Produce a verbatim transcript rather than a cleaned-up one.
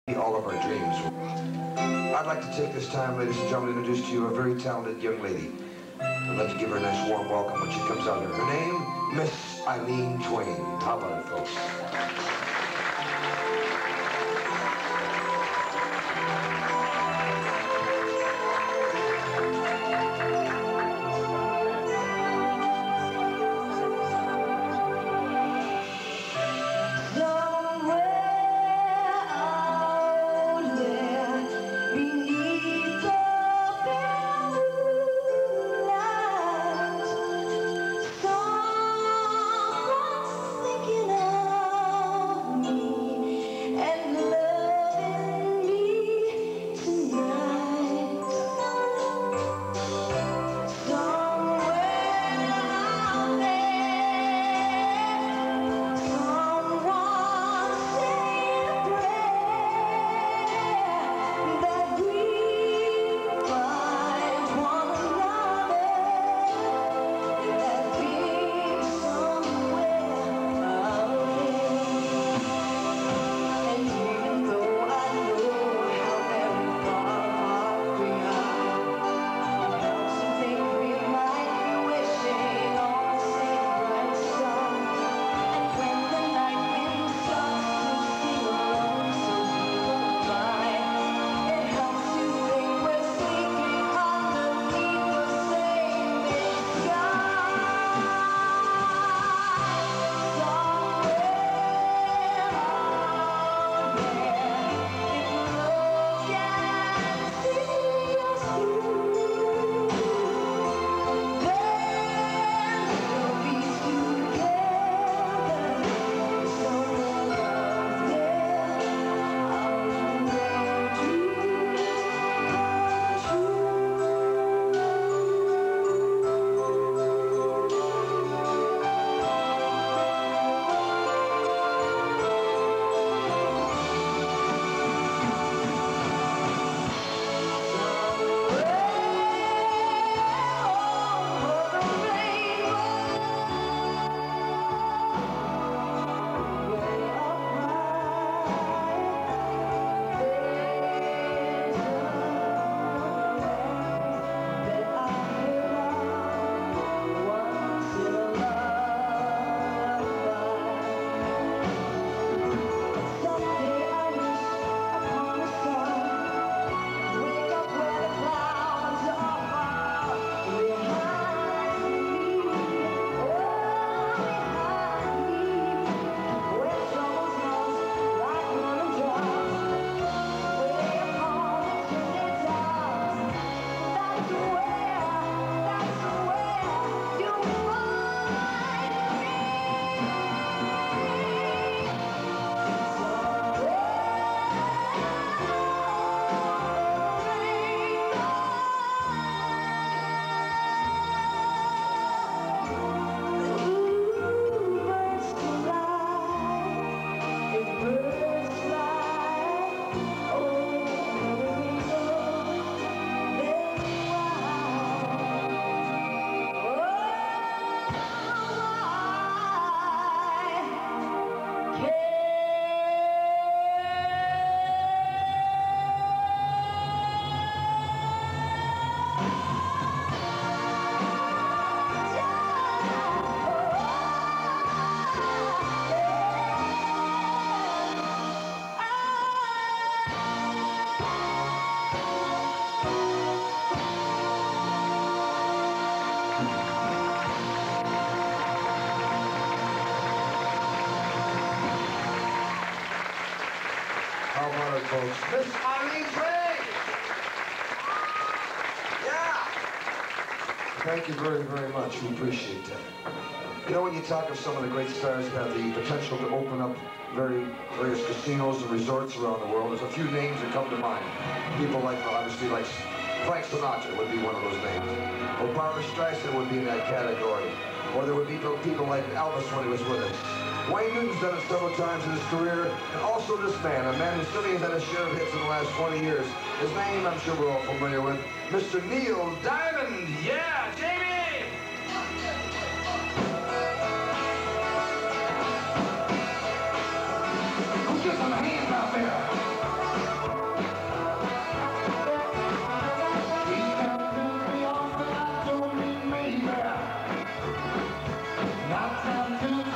all of our dreams. I'd like to take this time, ladies and gentlemen, to introduce to you a very talented young lady. I'd like to give her a nice warm welcome when she comes out here. Her name, Miss Eileen Twain. How about it, folks? How about it, folks? Miss Eileen Twain! Yeah! Thank you very, very much. We appreciate that. You know, when you talk of some of the great stars who have the potential to open up very various casinos and resorts around the world, there's a few names that come to mind. People like, well, obviously, like Frank Sinatra would be one of those names. Or Barbra Streisand would be in that category. Or there would be people like Elvis when he was with us. Wayne Newton's done it several times in his career, and also this man, a man who certainly has had a share of hits in the last twenty years. His name, I'm sure we're all familiar with, Mister Neil Diamond. Yeah, Jamie! Who gets some hands out there? Got time to